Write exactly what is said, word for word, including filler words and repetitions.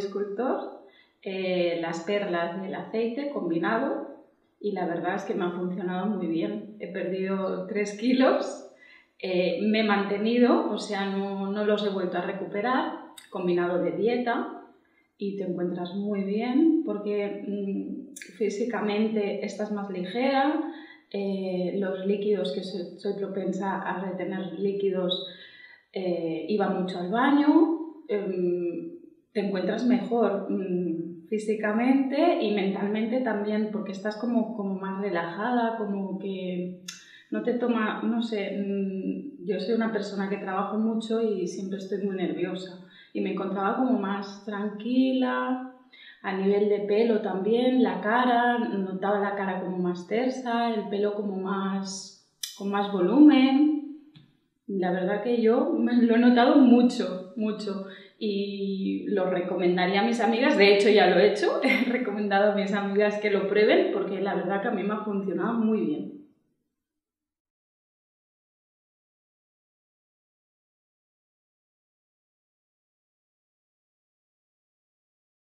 escultor, eh, las perlas y el aceite combinado, y la verdad es que me ha funcionado muy bien. He perdido tres kilos, eh, me he mantenido, o sea, no, no los he vuelto a recuperar, combinado de dieta, y te encuentras muy bien porque mmm, físicamente estás más ligera, eh, los líquidos, que soy, soy propensa a retener líquidos, eh, iba mucho al baño, eh, te encuentras mejor mmm, físicamente y mentalmente también, porque estás como, como más relajada, como que no te toma, no sé, mmm, yo soy una persona que trabajo mucho y siempre estoy muy nerviosa. Y me encontraba como más tranquila, a nivel de pelo también, la cara, notaba la cara como más tersa, el pelo como más, con más volumen. La verdad que yo lo he notado mucho, mucho, y lo recomendaría a mis amigas. De hecho ya lo he hecho, he recomendado a mis amigas que lo prueben porque la verdad que a mí me ha funcionado muy bien.